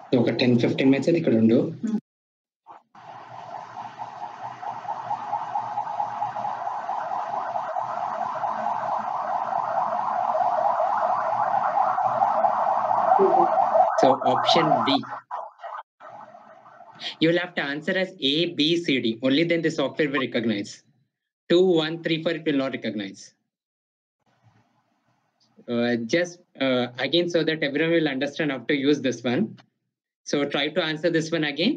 ఒక 10-15 minutes అయితే ఇక్కడ ఉండు. So option B. You will have to answer as A, B, C, D. Only then the software will recognize. 2, 1, 3, 4 it will not recognize. Just again, so that everyone will understand how to use this one. So try to answer this one again.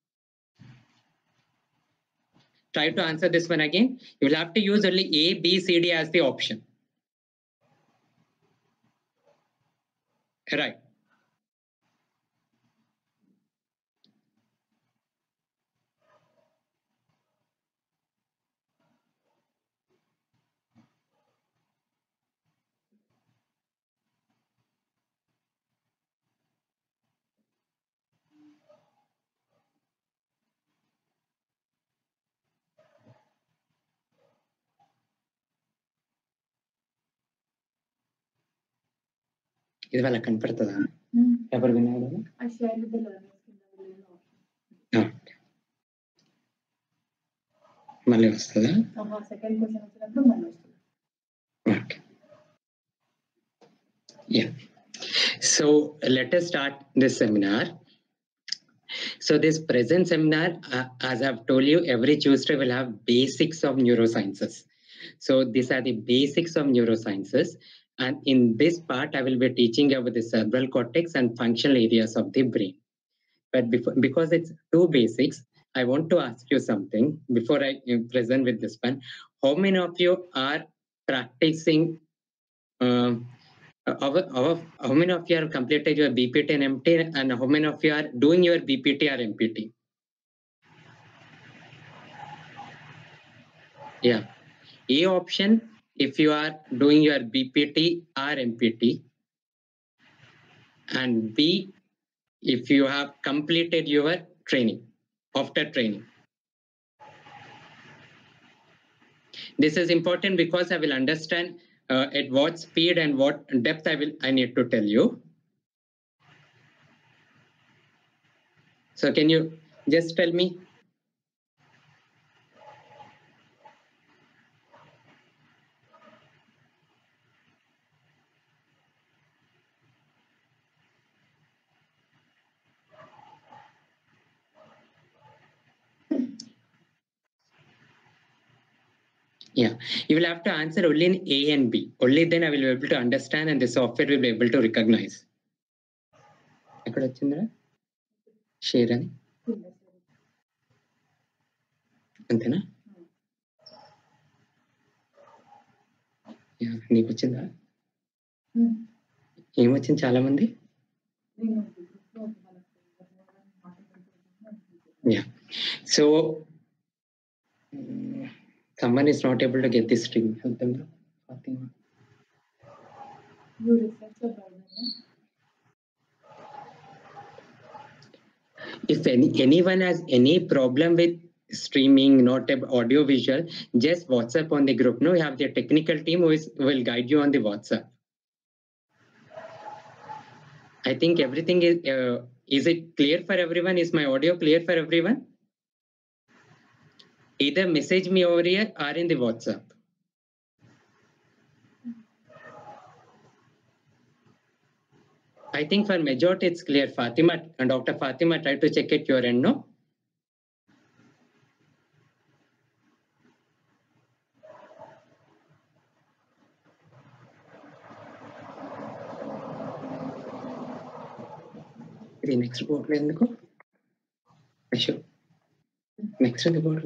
Try to answer this one again. You will have to use only A, B, C, D as the option. Right. ఇది వాళ్ళకి కనపడుతుందా? ఎవరు విన్నారు? మళ్ళీ వస్తుందా? Okay. Yeah. So let us start this seminar. So this present seminar, as I've told you, every Tuesday will have basics of neurosciences. So these are the basics of neurosciences. And in this part, I will be teaching about the cerebral cortex and functional areas of the brain. But because it's two basics, I want to ask you something before I present with this one. How many of you are practicing how many of you have completed your BPT and MT, and how many of you are doing your BPT or MPT? Yeah. A option, if you are doing your BPT or MPT, and B, if you have completed your training, after training. This is important because I will understand at what speed and what depth I need to tell you. So can you just tell me? Yeah, you will have to answer only in A and B. Only then I will be able to understand and the software will be able to recognize. ఎక్కడ వచ్చిందా share అని? అంతేనా? నీకు వచ్చిందా? ఏమొచ్చింది చాలా మంది? Yeah. So someone is not able to get this string. Help them, Fatima. You refresh the browser. If anyone has any problem with streaming, not audio visual, just WhatsApp on the group. No, we have the technical team who will guide you on the WhatsApp. I think everything is it clear for everyone? Is my audio clear for everyone? Either message me over here or in the WhatsApp. I think for majority it's clear. Fatima and Dr. Fatima, try to check it your end, no? The next board ఎందుకు? Sure. Next on the board.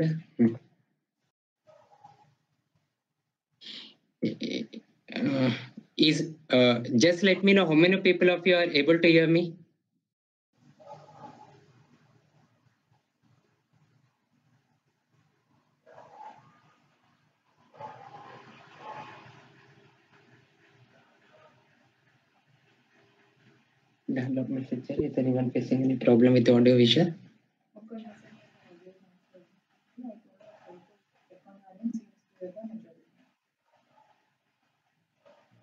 Just let me know how many people of you are able to hear me. Download message. Is anyone facing any problem with audio visual?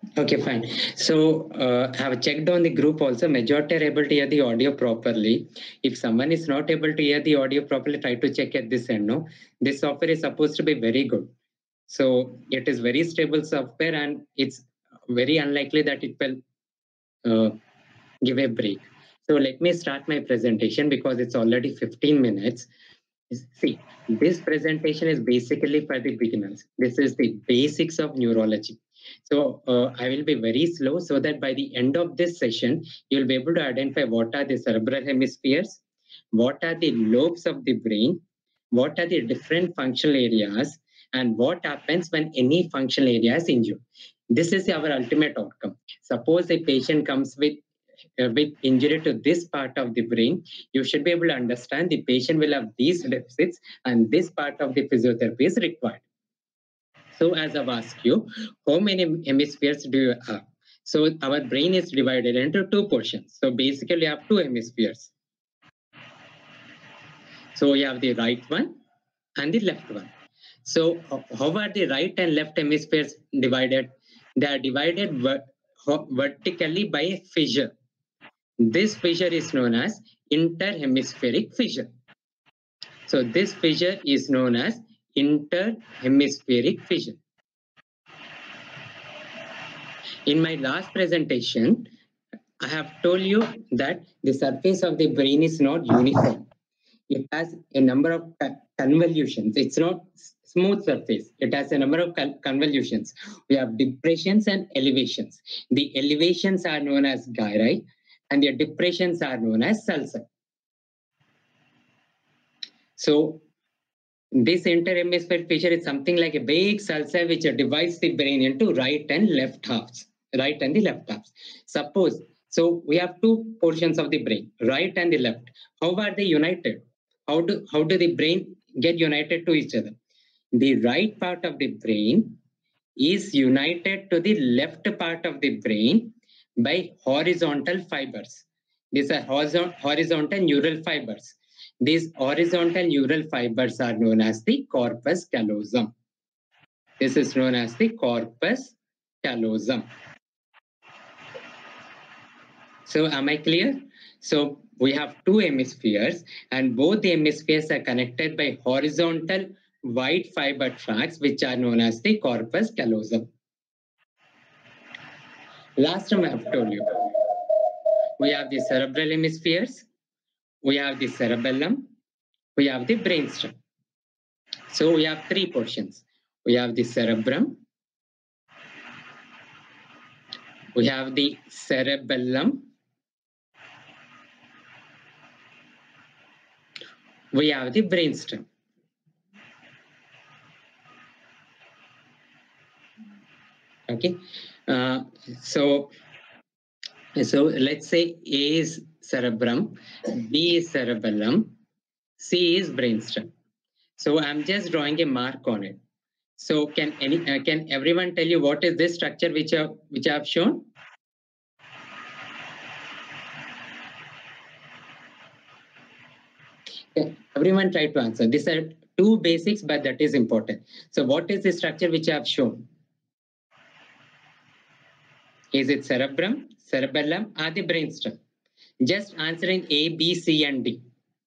Okay, fine. So I have checked on the group also. Majority are able to hear the audio properly. If someone is not able to hear the audio properly, try to check at this end. No, this software is supposed to be very good. So it is very stable software, and it's very unlikely that it will give a break. So let me start my presentation because it's already 15 minutes. See, this presentation is basically for the beginners. This is the basics of neurology. So I will be very slow so that by the end of this session, you'll be able to identify what are the cerebral hemispheres, what are the lobes of the brain, what are the different functional areas, and what happens when any functional area is injured. This is our ultimate outcome. Suppose a patient comes with injury to this part of the brain, you should be able to understand the patient will have these deficits and this part of the physiotherapy is required. So as I've asked you, how many hemispheres do you have? So our brain is divided into two portions. So basically you have two hemispheres. So you have the right one and the left one. So how are the right and left hemispheres divided? They are divided vertically by a fissure. This fissure is known as interhemispheric fissure. So this fissure is known as interhemispheric fissure. In my last presentation, I have told you that the surface of the brain is not uniform. It has a number of convolutions. It's not smooth surface. It has a number of convolutions. We have depressions and elevations. The elevations are known as gyri and the depressions are known as sulci. So this interhemispheric fissure is something like a big sulci which divides the brain into right and left halves. Right and the left halves. Suppose, so we have two portions of the brain, right and the left. How are they united? How do the brain get united to each other? The right part of the brain is united to the left part of the brain by horizontal fibers. These are horizontal neural fibers. These horizontal neural fibers are known as the corpus callosum. This is known as the corpus callosum. So am I clear? So we have two hemispheres and both the hemispheres are connected by horizontal white fiber tracts which are known as the corpus callosum. Last time I have told you, we have the cerebral hemispheres, we have the cerebellum, we have the brainstem. So we have three portions. We have the cerebrum, we have the cerebellum, we have the brainstem. Okay, so let's say A is cerebrum, B is cerebellum, C is brainstem. So I'm just drawing a mark on it. So can everyone tell you what is this structure which I have shown? Okay, everyone try to answer. These are two basics, but that is important. So what is the structure which I have shown? Is it cerebrum, cerebellum, or the brainstem? Just answering A, B, C, and D.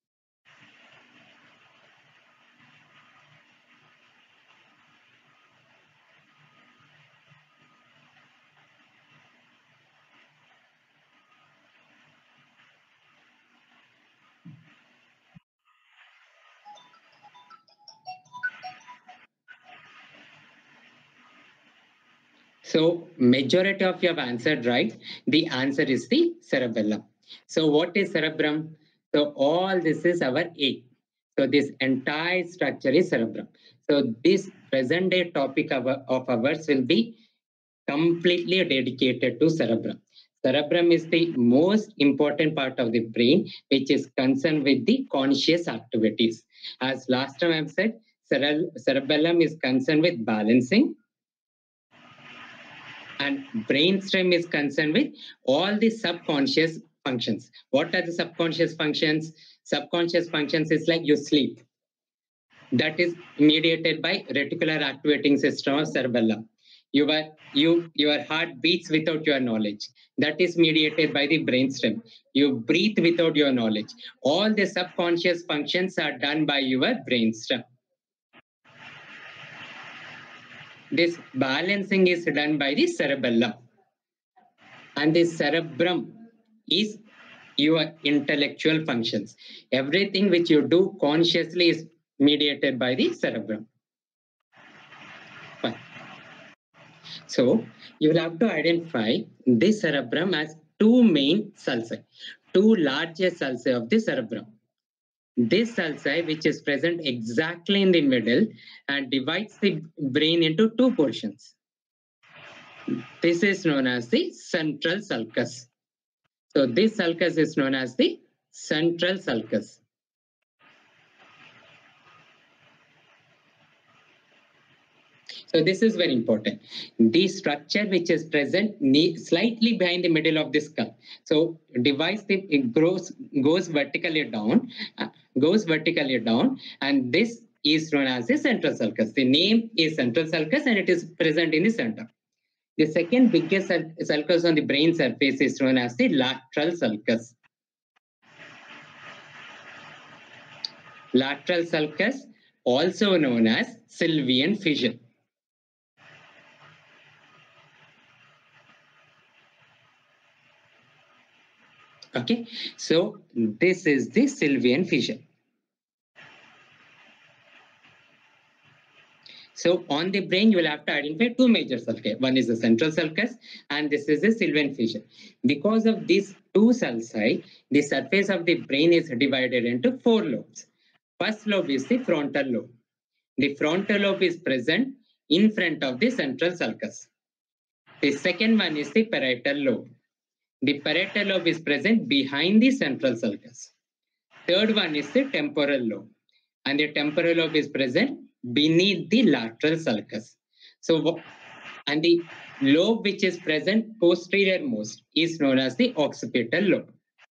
So majority of you have answered right. The answer is the cerebellum. So what is cerebrum? So all this is our A. So this entire structure is cerebrum. So this present day topic of ours will be completely dedicated to cerebrum. Cerebrum is the most important part of the brain, which is concerned with the conscious activities. As last time I've said, cerebellum is concerned with balancing, and brainstem is concerned with all the subconscious functions. What are the subconscious functions? Subconscious functions is like you sleep. That is mediated by reticular activating system of cerebellum. Your heart beats without your knowledge. That is mediated by the brainstem. You breathe without your knowledge. All the subconscious functions are done by your brainstem. This balancing is done by the cerebellum. And the cerebrum is your intellectual functions. Everything which you do consciously is mediated by the cerebrum. Fine. So you will have to identify this cerebrum as two main sulci, two largest sulci of the cerebrum. This sulci, which is present exactly in the middle and divides the brain into two portions. This is known as the central sulcus. So this sulcus is known as the central sulcus. So this is very important. The structure which is present slightly behind the middle of the skull. So it goes vertically down, and this is known as the central sulcus. The name is central sulcus, and it is present in the center. The second biggest sulcus on the brain surface is known as the lateral sulcus. Lateral sulcus, also known as Sylvian fissure. Okay, so this is the Sylvian fissure. So on the brain, you will have to identify two major sulci. One is the central sulcus, and this is the Sylvian fissure. Because of these two sulci, the surface of the brain is divided into four lobes. First lobe is the frontal lobe. The frontal lobe is present in front of the central sulcus. The second one is the parietal lobe. The parietal lobe is present behind the central sulcus. Third one is the temporal lobe, and the temporal lobe is present beneath the lateral sulcus. So, and the lobe which is present posterior most is known as the occipital lobe.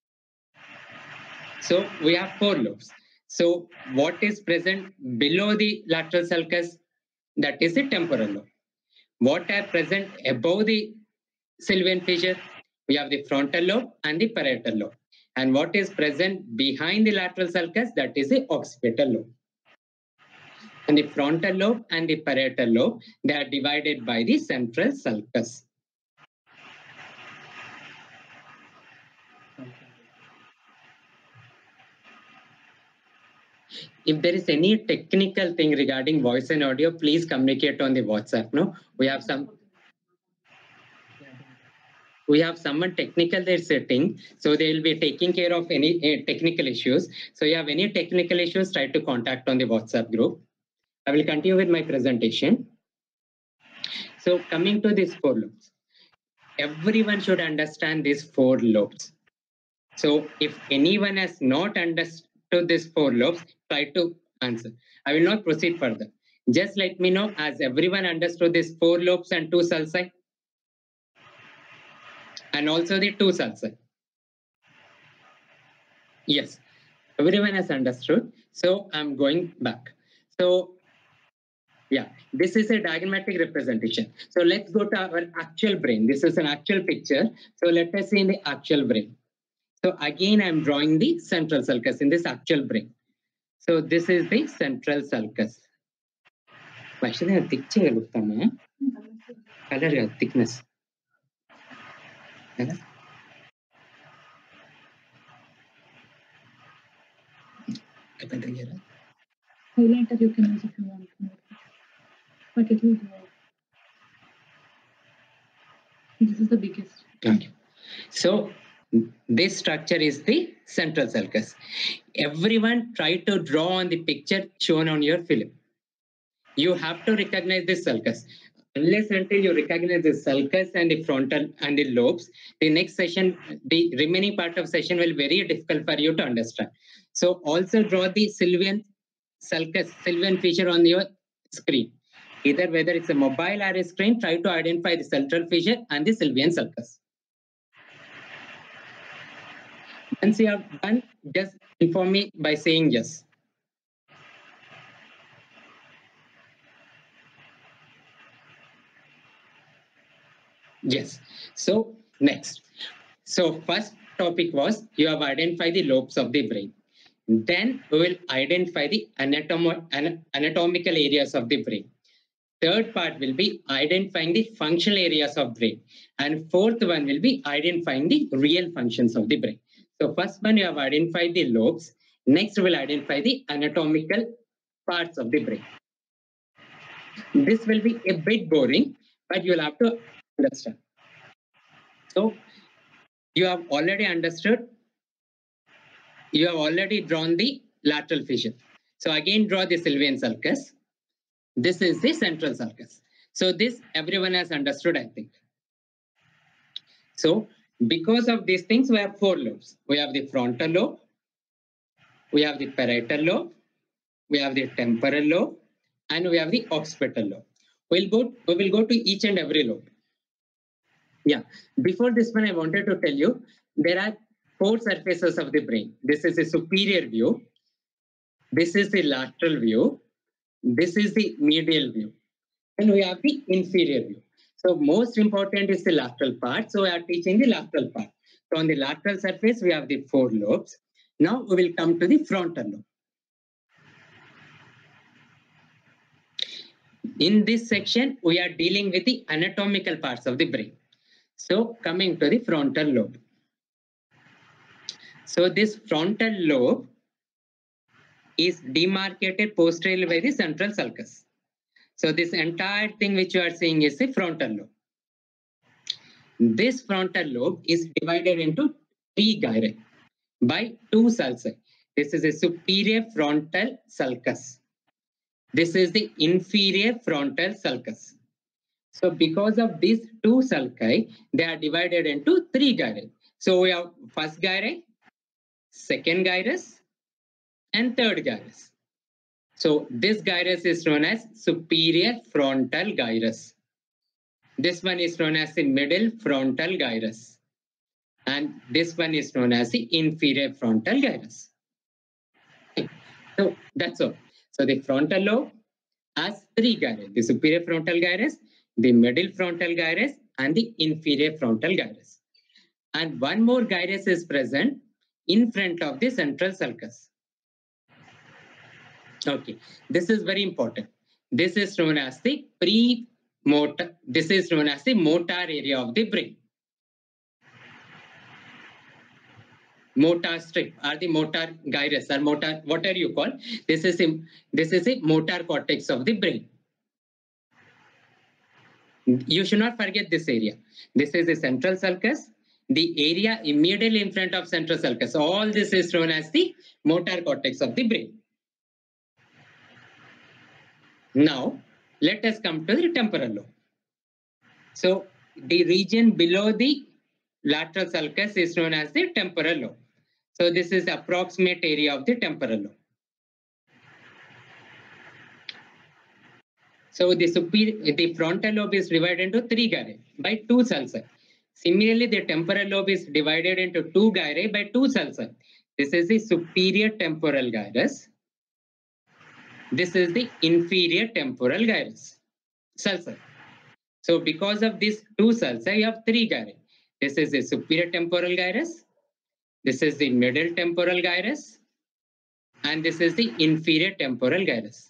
So we have four lobes. So what is present below the lateral sulcus? That is the temporal lobe. What are present above the Sylvian fissure? We have the frontal lobe and the parietal lobe. And what is present behind the lateral sulcus? That is the occipital lobe. And the frontal lobe and the parietal lobe, they are divided by the central sulcus. If there is any technical thing regarding voice and audio, please communicate on the WhatsApp. No, we have someone technical they're sitting, so they will be taking care of any technical issues. So you have any technical issues, try to contact on the WhatsApp group. I will continue with my presentation. So coming to these four lobes, everyone should understand these four lobes. So if anyone has not understood these four lobes, try to answer. I will not proceed further. Just let me know, as everyone understood these four lobes and two sulci, and also the two sulci. Yes, everyone has understood. So I'm going back. So yeah, this is a diagrammatic representation. So let's go to our actual brain. This is an actual picture. So let us see in the actual brain. So again, I'm drawing the central sulcus in this actual brain. So this is the central sulcus. Actually, color thickness. Highlighter you can use if you want more, but it will go. This is the biggest. Okay. So this structure is the central sulcus. Everyone try to draw on the picture shown on your film. You have to recognize this sulcus. Unless until you recognize the sulcus and the frontal and the lobes, the next session, the remaining part of session will be very difficult for you to understand. So also draw the Sylvian sulcus, Sylvian fissure on your screen. Either whether it's a mobile or a screen, try to identify the central fissure and the Sylvian sulcus. Once you have done, just inform me by saying yes. Yes. So next. So first topic was you have identified the lobes of the brain. Then we will identify the anatomical areas of the brain. Third part will be identifying the functional areas of brain. And fourth one will be identifying the real functions of the brain. So first one you have identified the lobes. Next we'll identify the anatomical parts of the brain. This will be a bit boring, but you'll have to understand. So you have already understood, you have already drawn the lateral fissure. So again draw the Sylvian sulcus. This is the central sulcus. So this everyone has understood, I think. So because of these things, we have four lobes. We have the frontal lobe, we have the parietal lobe, we have the temporal lobe, and we have the occipital lobe. We will go to each and every lobe. Yeah. Before this one, I wanted to tell you there are four surfaces of the brain. This is a superior view. This is the lateral view. This is the medial view. And we have the inferior view. So most important is the lateral part. So we are teaching the lateral part. So on the lateral surface, we have the four lobes. Now we will come to the frontal lobe. In this section, we are dealing with the anatomical parts of the brain. So coming to the frontal lobe. So this frontal lobe is demarcated posteriorly by the central sulcus. So this entire thing which you are seeing is the frontal lobe. This frontal lobe is divided into three gyri by two sulci. This is a superior frontal sulcus. This is the inferior frontal sulcus. So because of these two sulci, they are divided into three gyri. So we have first gyri, second gyrus, and third gyrus. So this gyrus is known as superior frontal gyrus. This one is known as the middle frontal gyrus. And this one is known as the inferior frontal gyrus. So that's all. So the frontal lobe has three gyrus: the superior frontal gyrus, the middle frontal gyrus, and the inferior frontal gyrus. And one more gyrus is present in front of the central sulcus. Okay, this is very important. This is known as the premotor. This is known as the motor area of the brain. Motor strip or the motor gyrus or motor, whatever you call. This is a motor cortex of the brain. You should not forget this area. This is the central sulcus. The area immediately in front of central sulcus. All this is known as the motor cortex of the brain. Now, let us come to the temporal lobe. So, the region below the lateral sulcus is known as the temporal lobe. So, this is the approximate area of the temporal lobe. So, the frontal lobe is divided into three gyri by two sulci. Similarly, the temporal lobe is divided into two gyri by two sulci. This is the superior temporal gyrus. This is the inferior temporal gyrus. Sulci. So because of these two sulci, you have three gyri. This is the superior temporal gyrus. This is the middle temporal gyrus. And this is the inferior temporal gyrus.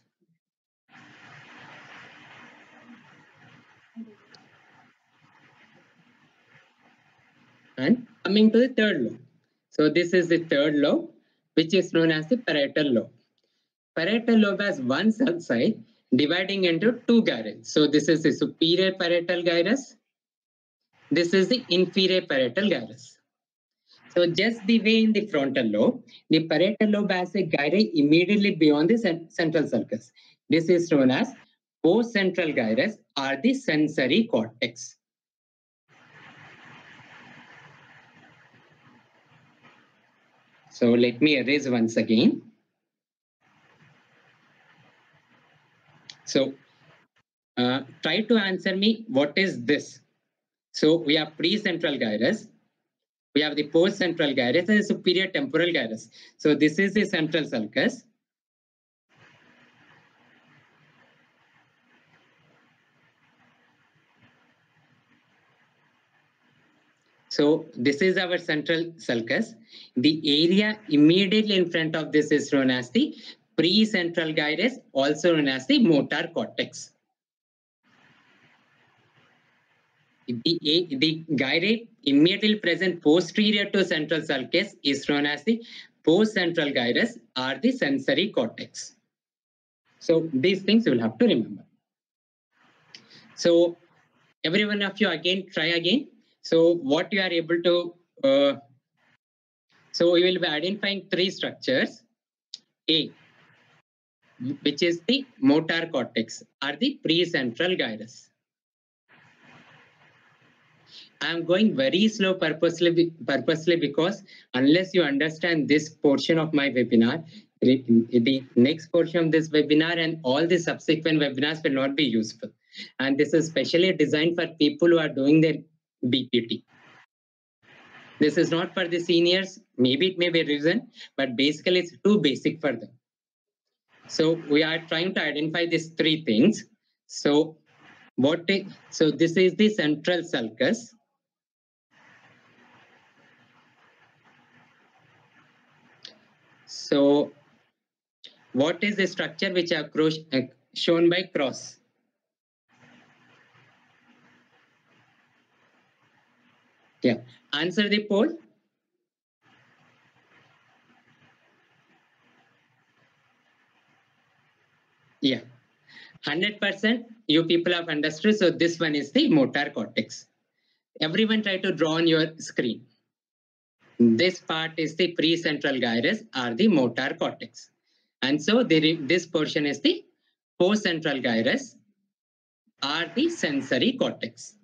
And coming to the third lobe. So this is the third lobe, which is known as the parietal lobe. Parietal lobe has one sulci dividing into two gyri. So this is the superior parietal gyrus. This is the inferior parietal gyrus. So just the way in the frontal lobe, the parietal lobe has a gyri immediately beyond the central sulcus. This is known as post-central gyrus or the sensory cortex. So let me erase once again. So try to answer me, what is this? So we have pre-central gyrus, we have the post-central gyrus and the superior temporal gyrus. So this is the central sulcus. So this is our central sulcus. The area immediately in front of this is known as the precentral gyrus, also known as the motor cortex. The gyrate immediately present posterior to central sulcus is known as the postcentral gyrus or the sensory cortex. So these things you will have to remember. So every one of you again, try again. So what you are able to, so we will be identifying three structures. A, which is the motor cortex or the precentral gyrus. I am going very slow purposely because unless you understand this portion of my webinar, the next portion of this webinar and all the subsequent webinars will not be useful. And this is specially designed for people who are doing their BPT. This is not for the seniors. Maybe it may be a reason, but basically it's too basic for them. So we are trying to identify these three things. So this is the central sulcus. So what is the structure which are shown by cross? Yeah, answer the poll. Yeah, 100% you people have understood. So this one is the motor cortex. Everyone try to draw on your screen. This part is the precentral gyrus or the motor cortex. And so this portion is the postcentral gyrus or the sensory cortex.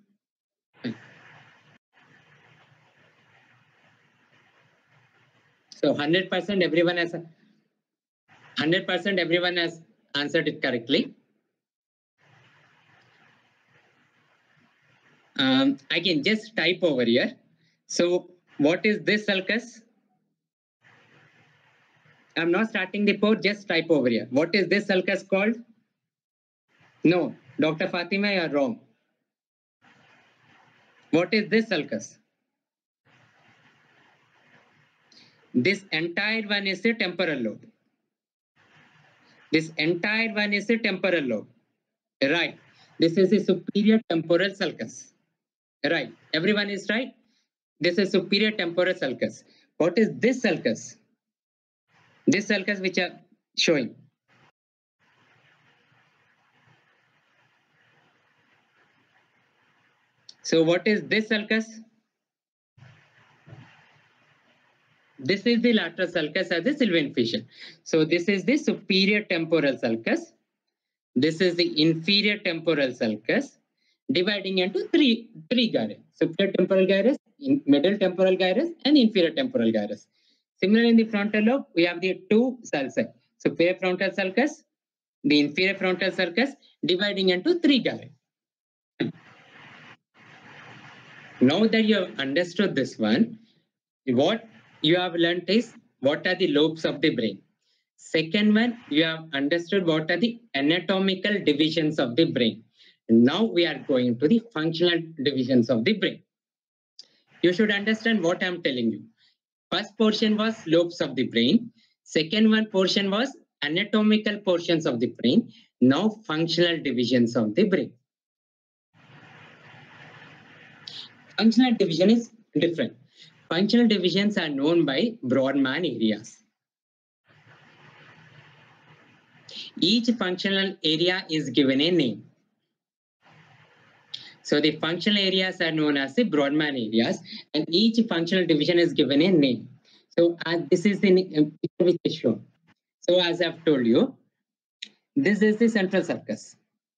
So 100% everyone has 100% everyone has answered it correctly. Again, just type over here. So what is this sulcus? I'm not starting the port, just type over here. What is this sulcus called? No, Dr. Fatima, you are wrong. What is this sulcus? This entire one is the temporal lobe. This entire one is the temporal lobe. Right. This is the superior temporal sulcus. Right. Everyone is right. This is superior temporal sulcus. What is this sulcus? This sulcus which are showing. So what is this sulcus? This is the lateral sulcus as a sylvian fissure. So this is the superior temporal sulcus. This is the inferior temporal sulcus, dividing into three gyrus: superior temporal gyrus, middle temporal gyrus, and inferior temporal gyrus. Similarly, in the frontal lobe, we have the two sulci: superior frontal sulcus, the inferior frontal sulcus, dividing into three gyrus. Now that you have understood this one, what you have learned is what are the lobes of the brain. Second one, you have understood what are the anatomical divisions of the brain. Now we are going to the functional divisions of the brain. You should understand what I am telling you. First portion was lobes of the brain. Second one portion was anatomical portions of the brain. Now functional divisions of the brain. Functional division is different. Functional divisions are known by Brodmann areas. Each functional area is given a name. So the functional areas are known as the Brodmann areas, and each functional division is given a name. So this is the picture which is shown. So as I've told you, this is the central sulcus.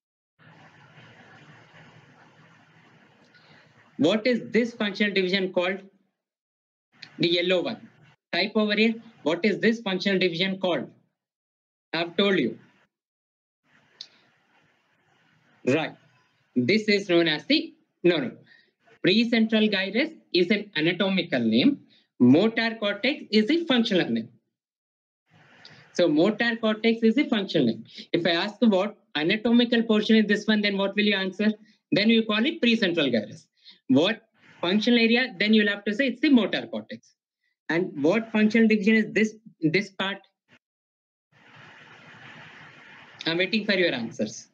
What is this functional division called? The yellow one. Type over here. What is this functional division called? I've told you. Right. This is known as the precentral gyrus is an anatomical name. Motor cortex is a functional name. So motor cortex is a functional name. If I ask what anatomical portion is this one, then what will you answer? Then you call it precentral gyrus. What functional area, then you'll have to say it's the motor cortex. And what functional division is this part? I'm waiting for your answers.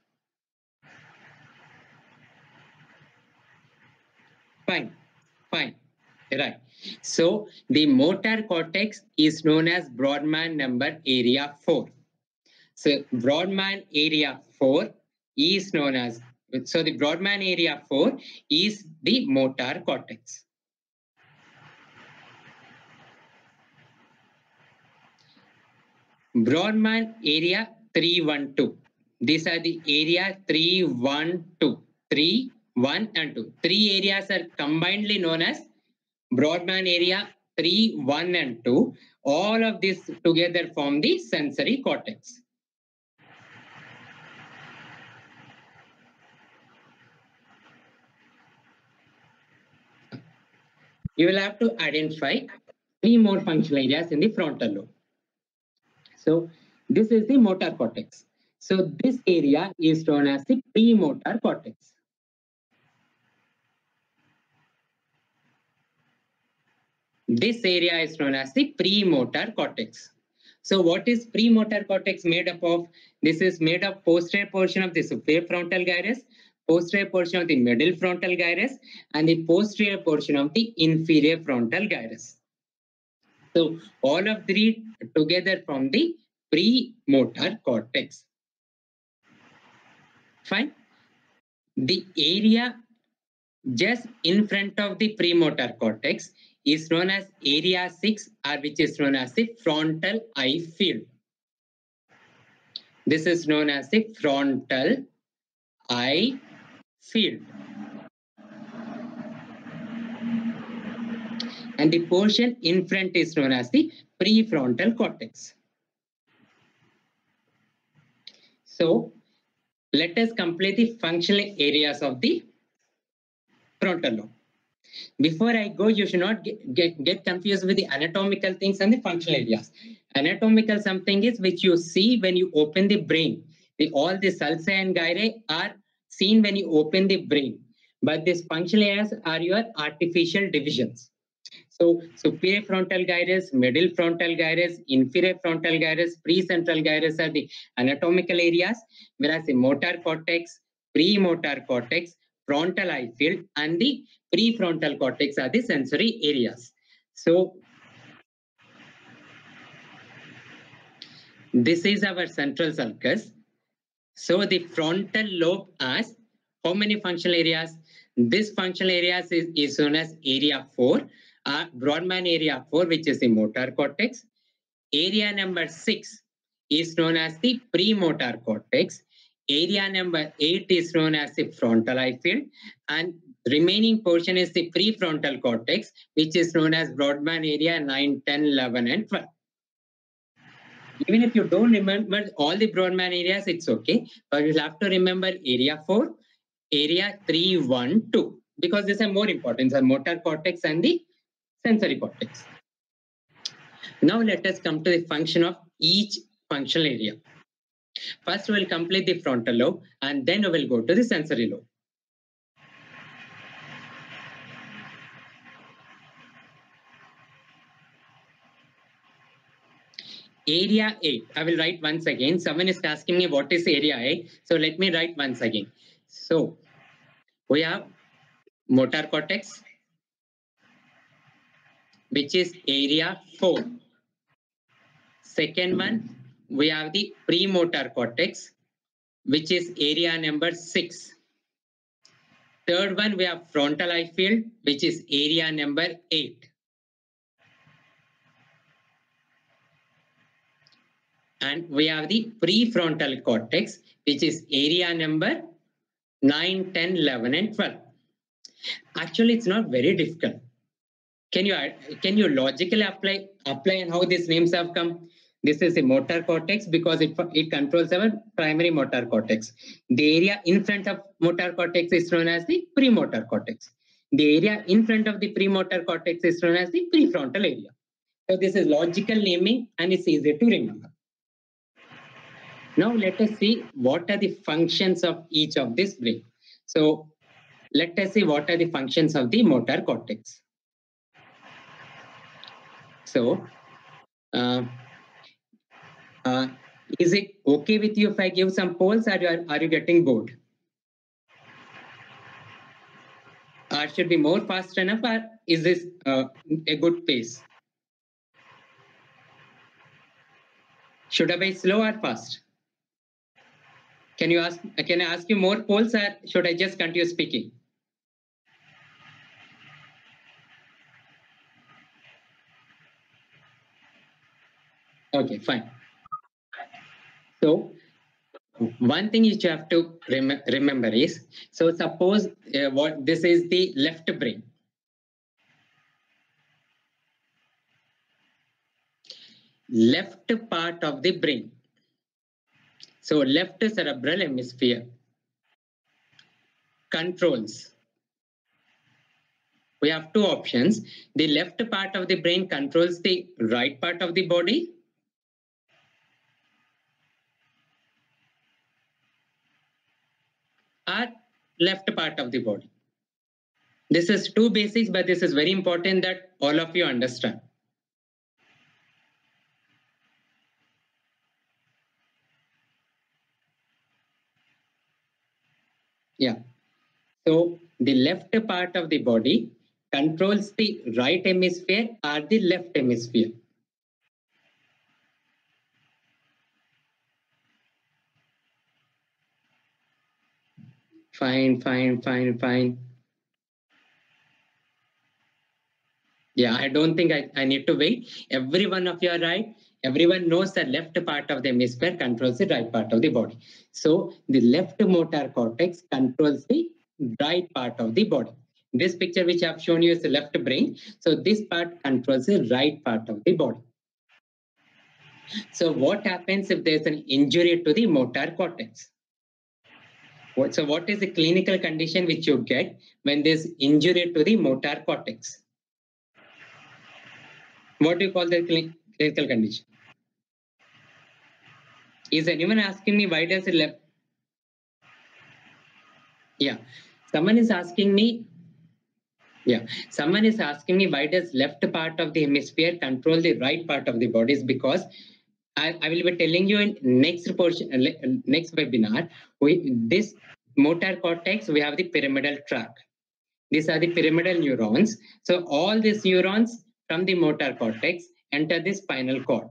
Fine. Right. So the motor cortex is known as Brodmann number area 4. So Brodmann area 4 is known as, so the Brodmann area 4 is the motor cortex. Brodmann area 312. These are the area 312. 3, 1 and 2. 3 areas are combinedly known as Brodmann area 3, 1 and 2. All of this together form the sensory cortex. You will have to identify 3 more functional areas in the frontal lobe. So this is the motor cortex. So this area is known as the premotor cortex. This area is known as the premotor cortex. So what is premotor cortex made up of? This is made of posterior portion of the superior frontal gyrus, posterior portion of the middle frontal gyrus, and the posterior portion of the inferior frontal gyrus. So all of three together from the premotor cortex. Fine. The area just in front of the premotor cortex is known as area 6, or which is known as the frontal eye field. This is known as the frontal eye field. And the portion in front is known as the prefrontal cortex. So let us complete the functional areas of the frontal lobe. Before I go, you should not get confused with the anatomical things and the functional areas. Anatomical something is which you see when you open the brain. All the sulci and gyri are seen when you open the brain. But these functional areas are your artificial divisions. So superior frontal gyrus, middle frontal gyrus, inferior frontal gyrus, precentral gyrus are the anatomical areas, whereas the motor cortex, premotor cortex, frontal eye field, and the prefrontal cortex are the sensory areas. So this is our central sulcus. So the frontal lobe has how many functional areas? This functional areas is known as area 4. Brodmann area 4, which is the motor cortex. Area number 6 is known as the premotor cortex. Area number 8 is known as the frontal eye field. And remaining portion is the prefrontal cortex, which is known as Brodmann area 9, 10, 11, and 12. Even if you don't remember all the Brodmann areas, it's okay. But you'll have to remember area 4, area 3, 1, 2. Because these are more important, the motor cortex and the sensory cortex. Now let us come to the function of each functional area. First, we'll complete the frontal lobe and then we will go to the sensory lobe. Area 8, I will write once again. Someone is asking me what is area 8. So let me write once again. So we have motor cortex, which is area 4. Second one, we have the premotor cortex, which is area number 6. Third one, we have frontal eye field, which is area number 8. And we have the prefrontal cortex, which is area number 9, 10, 11, and 12. Actually, it's not very difficult. Can you logically apply and how these names have come? This is a motor cortex because it controls our primary motor cortex. The area in front of motor cortex is known as the premotor cortex. The area in front of the premotor cortex is known as the prefrontal area. So this is logical naming and it's easy to remember. Now let us see what are the functions of each of this brain. So let us see what are the functions of the motor cortex. So, is it okay with you if I give some polls, or are you getting bored? Or should be more fast enough, or is this a good pace? Should I be slow or fast? Can I ask you more polls, or should I just continue speaking? Okay, fine. So one thing you have to remember is, so suppose what this is the left brain. Left part of the brain. So left cerebral hemisphere controls. We have two options. The left part of the brain controls the right part of the body. Or left part of the body. This is two basics, but this is very important that all of you understand. Yeah. So the left part of the body controls the right hemisphere or the left hemisphere. Fine. Yeah, I don't think I need to wait. Every one of you are right. Everyone knows the left part of the hemisphere controls the right part of the body. So the left motor cortex controls the right part of the body. This picture which I have shown you is the left brain. So this part controls the right part of the body. So what happens if there's an injury to the motor cortex? So what is the clinical condition which you get when there's injury to the motor cortex? What do you call the clinical condition? Is anyone asking me why does it left? Yeah, someone is asking me. Yeah, someone is asking me why does left part of the hemisphere control the right part of the body? Is because I will be telling you in next portion, next webinar. This motor cortex, we have the pyramidal tract. These are the pyramidal neurons. So all these neurons from the motor cortex enter the spinal cord.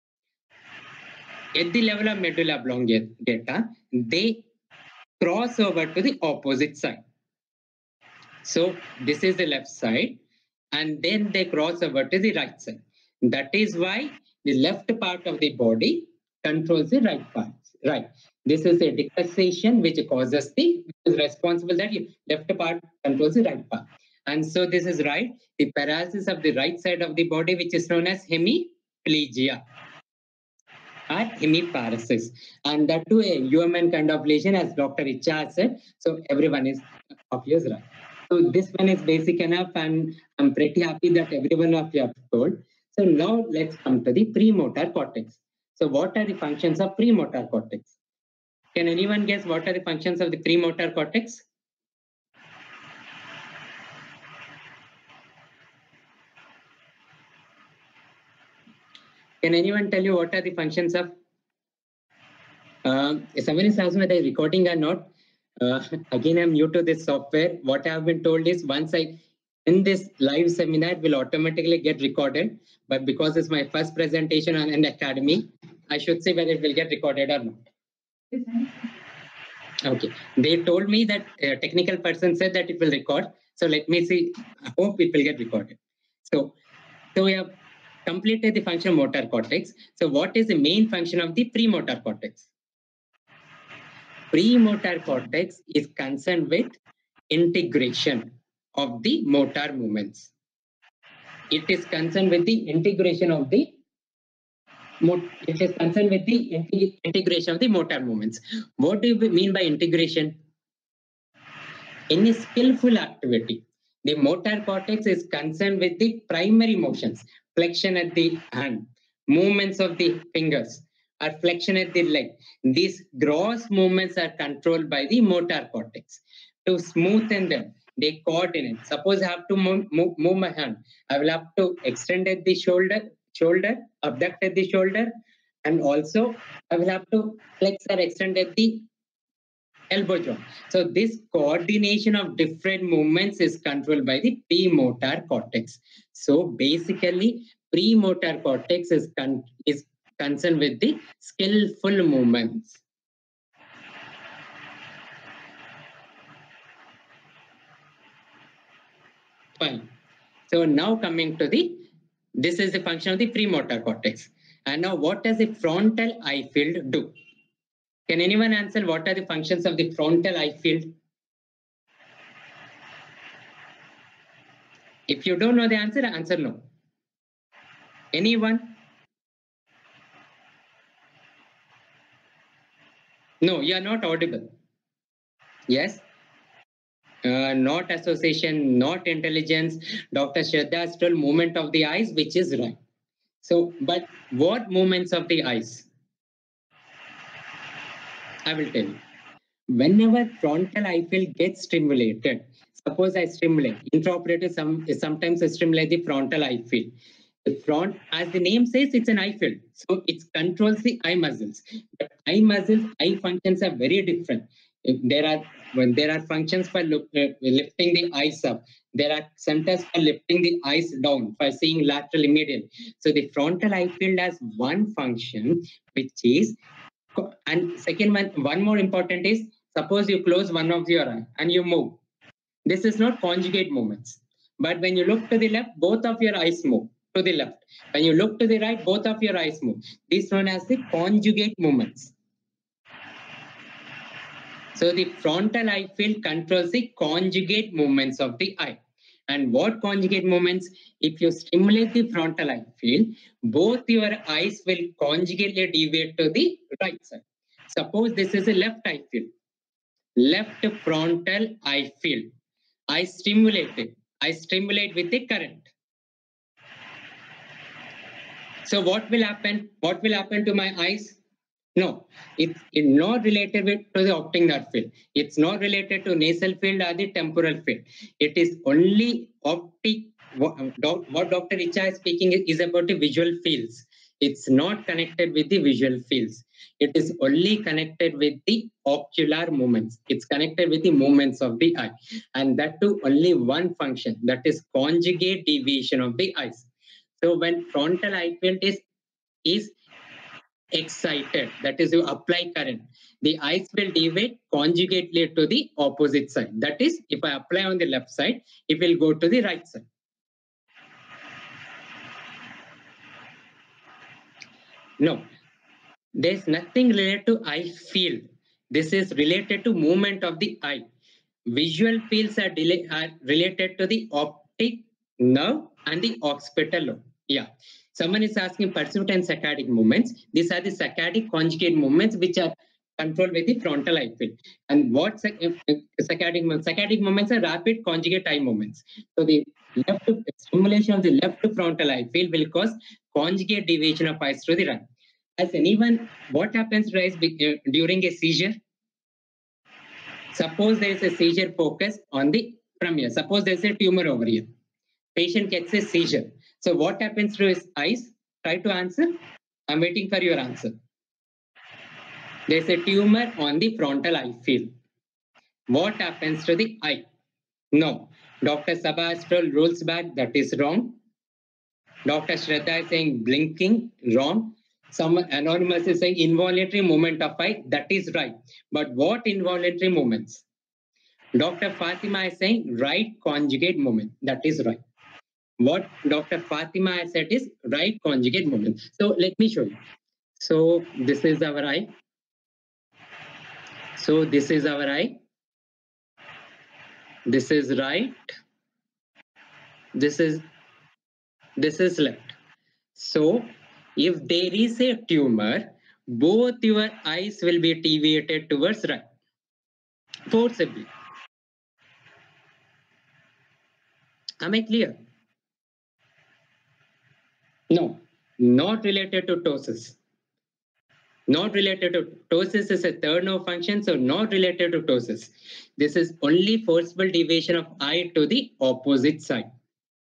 At the level of medulla oblongata, they cross over to the opposite side. So this is the left side, and then they cross over to the right side. That is why the left part of the body controls the right part. Right. This is a decussation which causes the is responsible that left part controls the right part. And so this is right. The paralysis of the right side of the body, which is known as hemiplegia or hemiparesis, and that too a human kind of lesion, as Dr. Icha said. So everyone is obvious, right? So this one is basic enough, and I'm pretty happy that everyone of you have told. So now let's come to the premotor cortex. So what are the functions of premotor cortex? Can anyone guess what are the functions of the premotor cortex? Can anyone tell you what are the functions of? If someone is asking whether recording or not, again, I'm new to this software. What I have been told is once in this live seminar will automatically get recorded, but because it's my first presentation on an academy, I should say whether it will get recorded or not. Okay, they told me that a technical person said that it will record. So let me see. I hope it will get recorded. So we have completed the function of motor cortex. So what is the main function of the premotor cortex? Premotor cortex is concerned with integration of the motor movements. It is concerned with the integration of the integration of the motor movements. What do we mean by integration? In a skillful activity, the motor cortex is concerned with the primary motions, flexion at the hand, movements of the fingers, or flexion at the leg. These gross movements are controlled by the motor cortex. to smoothen them. They coordinate. Suppose I have to move my hand. I will have to extend at the shoulder, abduct at the shoulder, and also I will have to flex or extend at the elbow joint. So this coordination of different movements is controlled by the premotor cortex. So basically, premotor cortex is concerned with the skillful movements. Fine. So now coming to this is the function of the premotor cortex. And now what does the frontal eye field do? Can anyone answer what are the functions of the frontal eye field? If you don't know the answer, answer no. Anyone? No, you are not audible. Yes? Not association, not intelligence. Dr. Shraddha has told movement of the eyes, which is right. So, but what movements of the eyes? I will tell you. Whenever frontal eye field gets stimulated, suppose I stimulate, intraoperative sometimes I stimulate the frontal eye field. The front, as the name says, it's an eye field. So it controls the eye muscles. But eye muscles, eye functions are very different. When there are functions for lifting the eyes up, there are centers for lifting the eyes down, for seeing lateral medial. So the frontal eye field has one function, which is, and second one more important is, suppose you close one of your eye and you move. This is not conjugate movements. But when you look to the left, both of your eyes move to the left. When you look to the right, both of your eyes move. This one has the conjugate movements. So the frontal eye field controls the conjugate movements of the eye. And what conjugate movements? If you stimulate the frontal eye field, both your eyes will conjugately deviate to the right side. Suppose this is a left eye field. Left frontal eye field. I stimulate it. I stimulate with the current. So what will happen? What will happen to my eyes? No, it's not related to the optic nerve field. It's not related to nasal field or the temporal field. It is only optic. What Dr. Richa is speaking is about the visual fields. It's not connected with the visual fields. It is only connected with the ocular movements. It's connected with the movements of the eye. And that too only one function, that is conjugate deviation of the eyes. So when frontal eye field is excited, that is you apply current, the eyes will deviate conjugately to the opposite side. That is, if I apply on the left side, it will go to the right side. No, there's nothing related to eye field. This is related to movement of the eye. Visual fields are related to the optic nerve and the occipital lobe. Yeah. Someone is asking pursuit and saccadic movements. These are the saccadic conjugate movements which are controlled with the frontal eye field. And what saccadic movements? Saccadic movements are rapid conjugate eye movements. So the stimulation of the left frontal eye field will cause conjugate deviation of eyes to the right. As anyone, what happens during a seizure? Suppose there is a seizure focus on the from here. Suppose there is a tumor over here. Patient gets a seizure. So what happens to his eyes? Try to answer. I'm waiting for your answer. There's a tumor on the frontal eye field. What happens to the eye? No. Dr. Sabha has told rules back. That is wrong. Dr. Shraddha is saying blinking. Wrong. Someone anonymous is saying involuntary movement of eye. That is right. But what involuntary movements? Dr. Fatima is saying right conjugate movement. That is right. What Dr. Fatima has said is right conjugate movement. So let me show you. So this is our eye. So this is our eye. This is right. This is left. So if there is a tumor, both your eyes will be deviated towards right. Forcibly. Am I clear? No, not related to ptosis. Not related to ptosis is a third nerve function, so not related to ptosis. This is only forcible deviation of eye to the opposite side.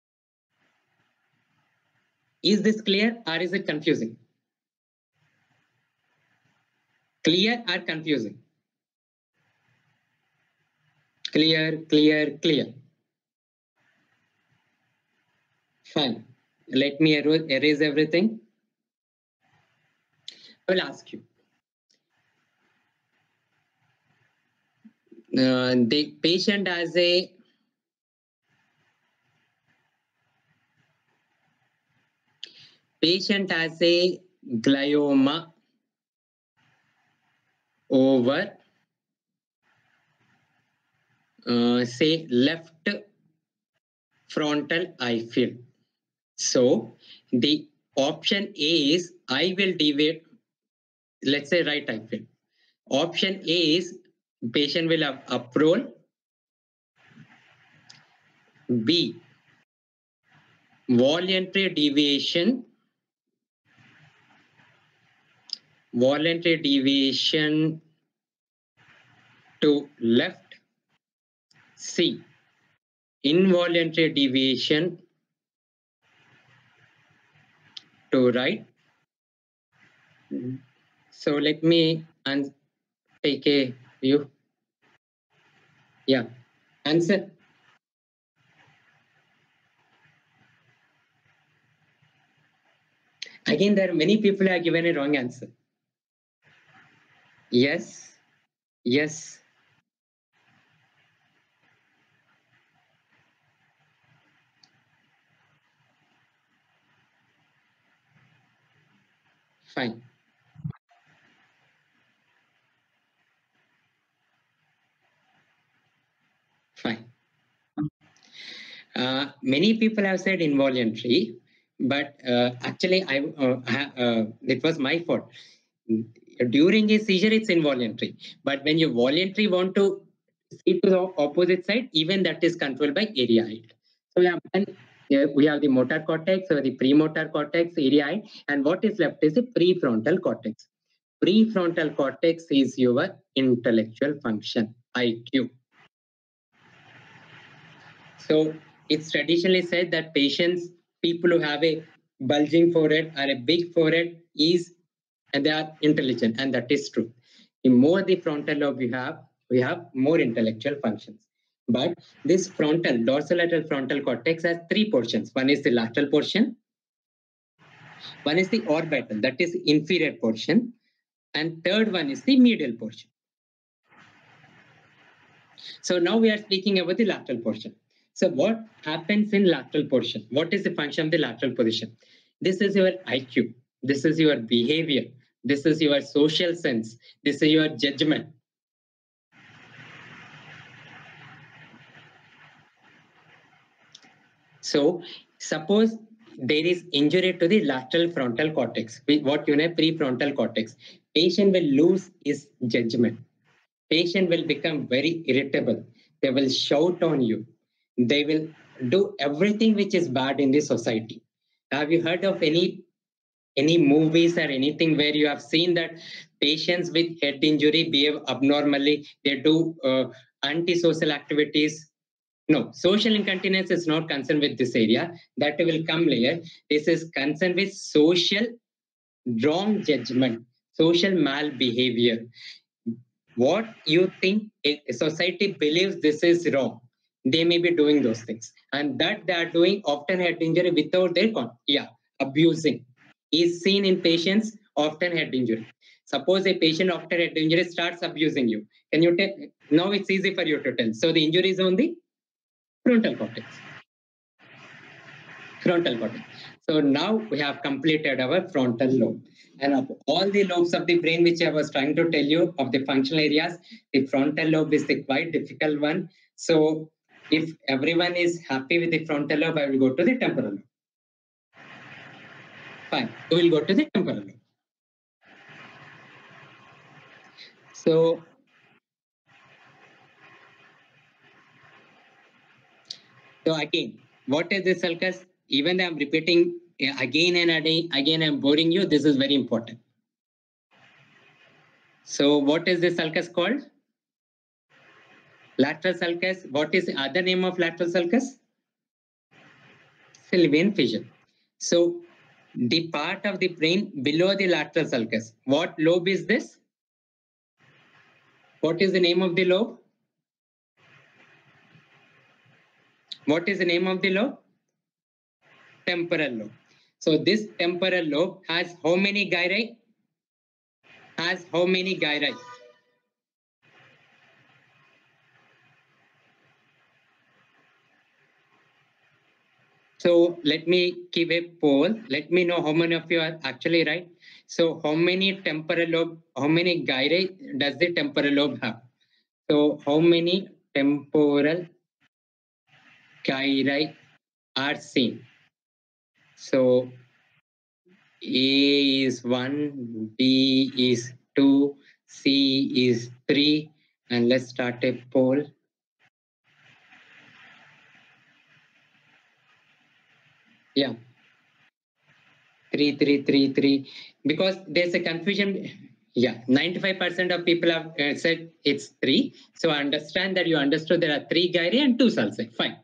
Is this clear or is it confusing? Clear or confusing? Clear, clear, clear. Fine. Let me erase everything. I will ask you. The patient has a glioma over say left frontal eye field. So the option A is I will deviate, let's say right eye field. Option A is patient will have uproll. B, voluntary deviation to left. C, involuntary deviation to right. So let me take a view. Yeah, answer. Again, there are many people who have given a wrong answer. Yes, yes. Fine. Fine. Many people have said involuntary, but actually, it was my fault. During a seizure, it's involuntary. But when you voluntarily want to see to the opposite side, even that is controlled by area height. So we have the motor cortex or the premotor cortex, area height, and what is left is the prefrontal cortex. Prefrontal cortex is your intellectual function, IQ. So it's traditionally said that people who have a bulging forehead or a big forehead and they are intelligent, and that is true. The more the frontal lobe we have more intellectual functions. But this dorsolateral frontal cortex has three portions. One is the lateral portion, one is the orbital, that is inferior portion, and third one is the medial portion. So now we are speaking about the lateral portion. So what happens in lateral portion? What is the function of the lateral position? This is your IQ. This is your behavior. This is your social sense. This is your judgment. So suppose there is injury to the lateral frontal cortex, what you know, prefrontal cortex. Patient will lose his judgment. Patient will become very irritable. They will shout on you. They will do everything which is bad in the society. Have you heard of any movies or anything where you have seen that patients with head injury behave abnormally? They do antisocial activities. No, social incontinence is not concerned with this area. That will come later. This is concerned with social wrong judgment, social malbehavior. What you think a society believes this is wrong, they may be doing those things, and that they are doing often head injury without their abusing is seen in patients often head injury. Suppose a patient after head injury starts abusing you, can you tell? Now it's easy for you to tell. So the injury is on the frontal cortex. So now we have completed our frontal lobe. And of all the lobes of the brain, which I was trying to tell you of the functional areas, the frontal lobe is the quite difficult one. So if everyone is happy with the frontal lobe, I will go to the temporal lobe. Fine, we will go to the temporal lobe. So again, what is this, Sulcus? Even though I'm repeating again and again, I'm boring you. This is very important. So what is this sulcus called? Lateral sulcus. What is the other name of lateral sulcus? Sylvian fissure. So the part of the brain below the lateral sulcus. What lobe is this? What is the name of the lobe? What is the name of the lobe? Temporal lobe. So this temporal lobe has how many gyri? Has how many gyri? So let me give a poll. Let me know how many of you are actually right. So how many temporal lobe, how many gyri does the temporal lobe have? So how many temporal gyri are seen? So A is 1, B is 2, C is 3, and let's start a poll. Yeah. 3, 3, 3, 3. Because there's a confusion. Yeah, 95% of people have said it's 3. So I understand that you understood there are 3 gyri and 2 sulci. Fine.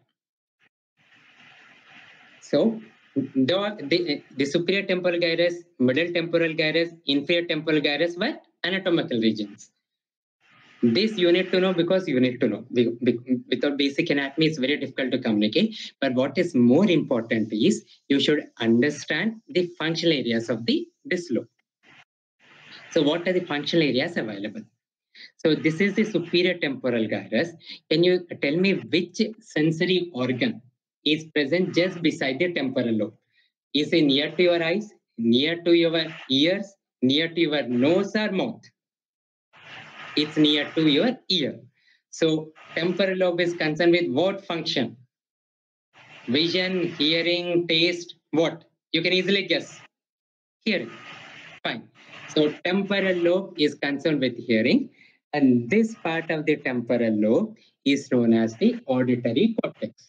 So the superior temporal gyrus, middle temporal gyrus, inferior temporal gyrus were anatomical regions. This you need to know because you need to know. Without basic anatomy, it's very difficult to communicate. But what is more important is you should understand the functional areas of this lobe. So what are the functional areas available? So this is the superior temporal gyrus. Can you tell me which sensory organ is present just beside the temporal lobe? Is it near to your eyes, near to your ears, near to your nose or mouth? It's near to your ear. So temporal lobe is concerned with what function? Vision, hearing, taste, what? You can easily guess. Hearing. Fine. So temporal lobe is concerned with hearing, and this part of the temporal lobe is known as the auditory cortex.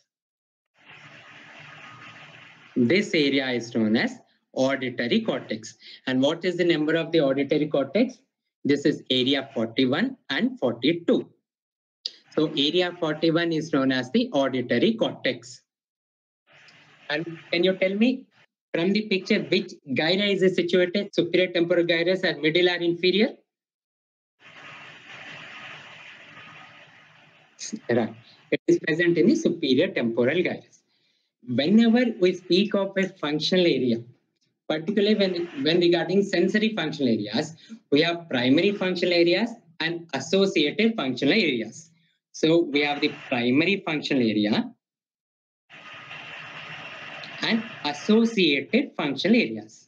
This area is known as auditory cortex. And what is the number of the auditory cortex? This is area 41 and 42. So area 41 is known as the auditory cortex. And can you tell me from the picture which gyra is situated? Superior temporal gyrus or middle or inferior? Right. It is present in the superior temporal gyrus. Whenever we speak of a functional area, particularly when regarding sensory functional areas, we have primary functional areas and associated functional areas. So we have the primary functional area and associated functional areas.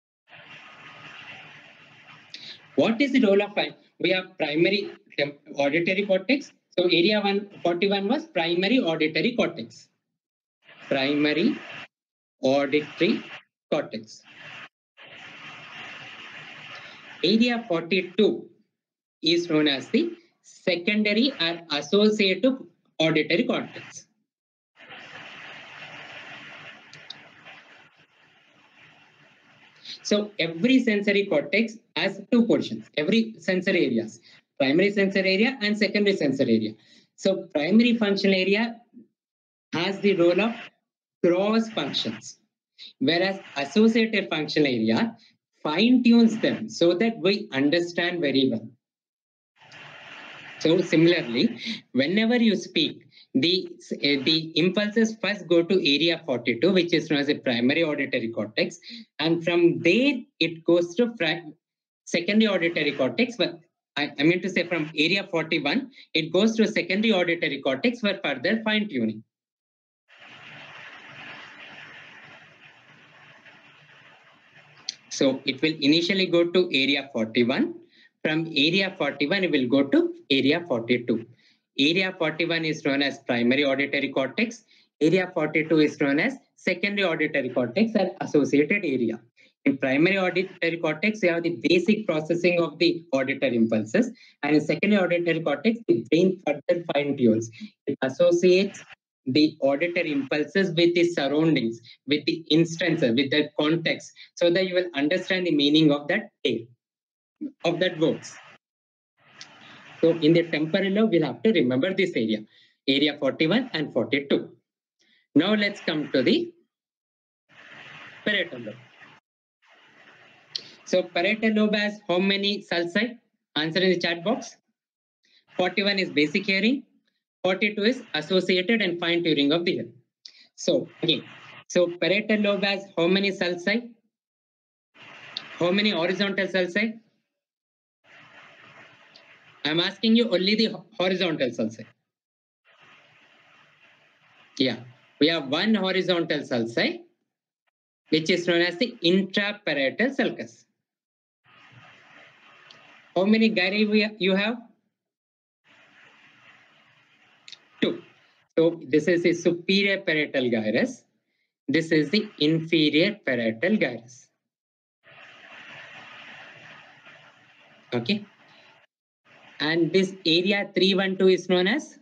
What is the role of we have primary auditory cortex? So area 141 was primary auditory cortex. Primary auditory cortex. Area 42 is known as the secondary or associative auditory cortex. So every sensory cortex has two portions, every sensory areas, primary sensory area and secondary sensory area. So primary functional area has the role of cross functions, whereas associated functional area fine tunes them so that we understand very well. So similarly, whenever you speak, the impulses first go to area 42, which is known as a primary auditory cortex, and from there it goes to secondary auditory cortex. But I mean to say from area 41, it goes to secondary auditory cortex for further fine tuning. So it will initially go to area 41. From area 41, it will go to area 42. Area 41 is known as primary auditory cortex. Area 42 is known as secondary auditory cortex and associated area. In primary auditory cortex, you have the basic processing of the auditory impulses. And in secondary auditory cortex, the brain further fine tunes. It associates the auditory impulses with the surroundings, with the instances, with the context, so that you will understand the meaning of that tale, of that words. So in the temporal lobe, we'll have to remember this area 41 and 42. Now let's come to the parietal lobe. So parietal lobe has how many sulci? Answer in the chat box. 41 is basic hearing, 42 is associated and fine tuning of the hearing. So again, so parietal lobe has how many sulci? How many horizontal sulci? I'm asking you only the horizontal sulci. Yeah, we have one horizontal sulci, which is known as the intraparietal sulcus. How many gyri you have? 2. So this is the superior parietal gyrus. This is the inferior parietal gyrus. Okay. And this area 312 is known as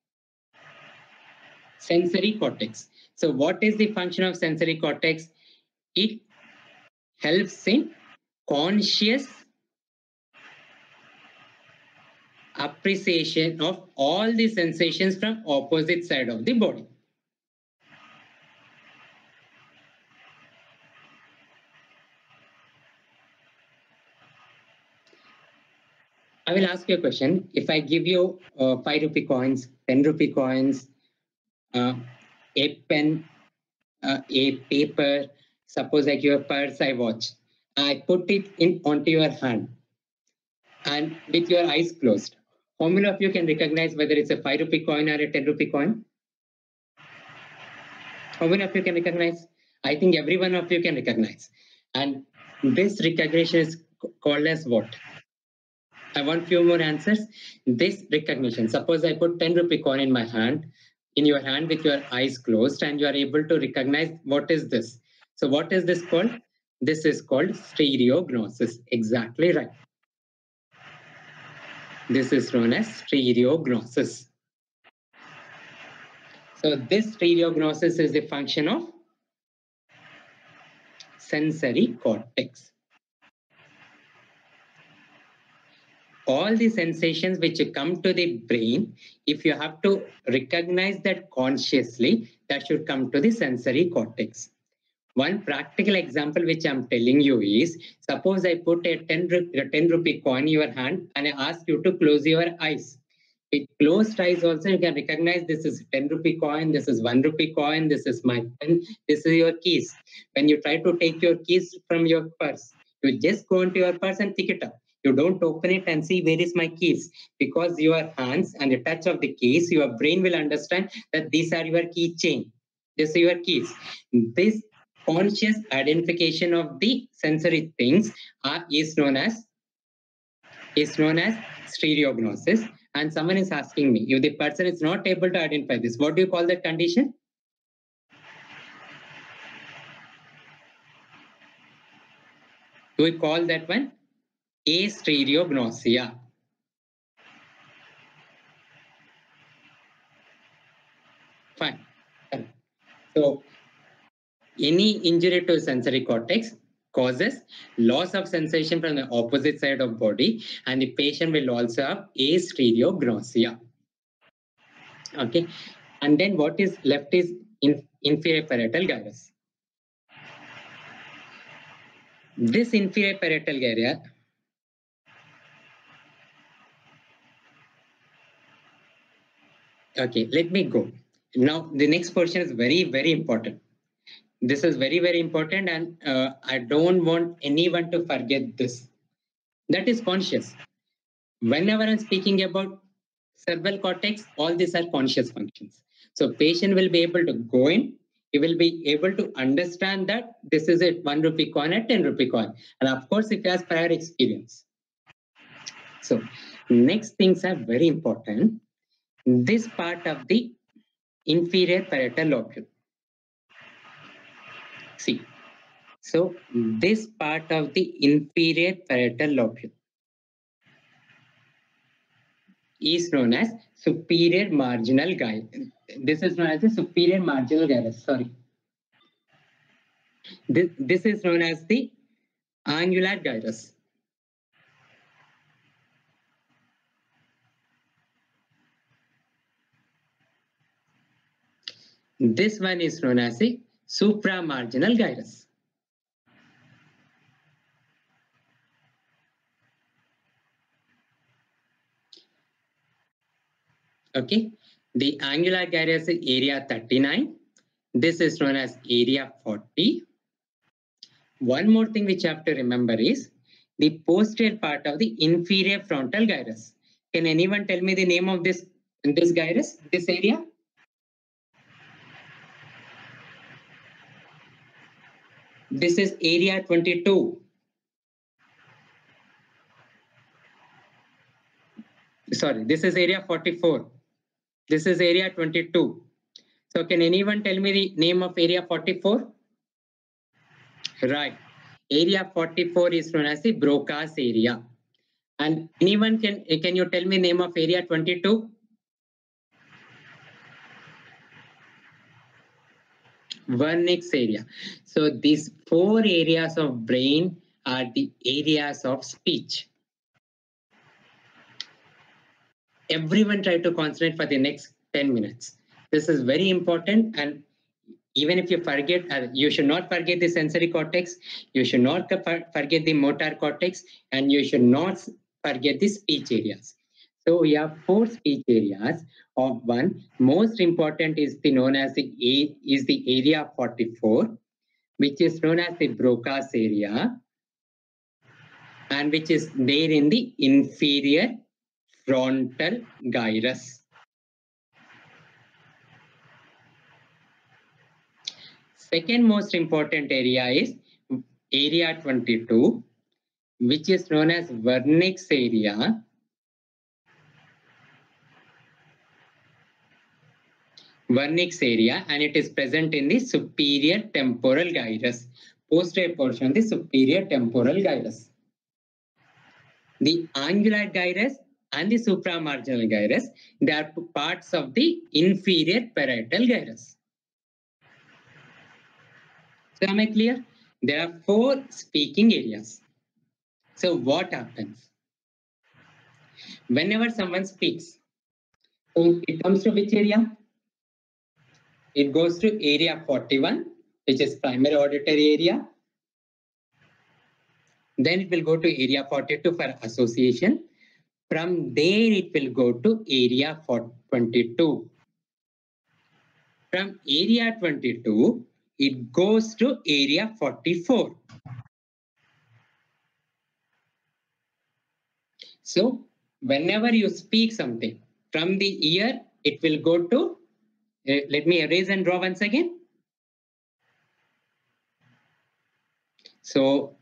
sensory cortex. So what is the function of sensory cortex? It helps in conscious appreciation of all the sensations from opposite side of the body. I will ask you a question. If I give you 5 rupee coins, 10 rupee coins, a pen, a paper, suppose like your purse, I watch. I put it in onto your hand and with your eyes closed. How many of you can recognize whether it's a 5 rupee coin or a 10 rupee coin? How many of you can recognize? I think every one of you can recognize. And this recognition is called as what? I want few more answers. This recognition. Suppose I put 10 rupee coin in my hand, in your hand with your eyes closed, and you are able to recognize what is this. So what is this called? This is called stereognosis. Exactly right. This is known as stereognosis. So this stereognosis is the function of sensory cortex. All the sensations which come to the brain, if you have to recognize that consciously, that should come to the sensory cortex. One practical example which I'm telling you is, suppose I put a 10 rupee coin in your hand and I ask you to close your eyes. With closed eyes also you can recognize this is 10 rupee coin, this is 1 rupee coin, this is my pen, this is your keys. When you try to take your keys from your purse, you just go into your purse and pick it up. You don't open it and see where is my keys, because your hands and the touch of the keys, your brain will understand that these are your key chain. These are your keys. This conscious identification of the sensory things is known as stereognosis. And someone is asking me, if the person is not able to identify this, what do you call that condition? Do we call that one astereognosia? Fine. So any injury to sensory cortex causes loss of sensation from the opposite side of body, and the patient will also have astereognosia. Okay, and then what is left is inferior parietal gyrus. This inferior parietal gyrus, okay, let me go. Now the next portion is very, very important. This is very, very important, and I don't want anyone to forget this. That is conscious. Whenever I'm speaking about cerebral cortex, all these are conscious functions. So patient will be able to go in, he will be able to understand that this is a 1 rupee coin, a 10 rupee coin. And of course, if he has prior experience. So next things are very important. This part of the inferior parietal lobule. See, so this part of the inferior parietal lobule is known as superior marginal gyrus. This is known as the superior marginal gyrus. Sorry. This is known as the angular gyrus. This one is known as a supramarginal gyrus. Okay, the angular gyrus is area 39. This is known as area 40. One more thing which you have to remember is the posterior part of the inferior frontal gyrus. Can anyone tell me the name of this gyrus, this area? This is area 22. Sorry, this is area 44. This is area 22. So can anyone tell me the name of area 44? Right. Area 44 is known as the Broca's area. And anyone can you tell me name of area 22? Wernicke's area. So these 4 areas of brain are the areas of speech. Everyone try to concentrate for the next 10 minutes. This is very important, and even if you forget, you should not forget the sensory cortex, you should not forget the motor cortex, and you should not forget the speech areas. So we have 4 speech areas. Of one, most important is known as the area 44, which is known as the Broca's area, and which is there in the inferior frontal gyrus. Second most important area is area 22, which is known as Wernicke's area. Wernicke's area, and it is present in the superior temporal gyrus, posterior portion of the superior temporal gyrus. The angular gyrus and the supramarginal gyrus, they are parts of the inferior parietal gyrus. So am I clear? There are 4 speaking areas. So what happens? Whenever someone speaks, so it comes to which area? It goes to area 41, which is primary auditory area. Then it will go to area 42 for association. From there, it will go to area 22. From area 22, it goes to area 44. So whenever you speak something, from the ear, it will go to, let me erase and draw once again. So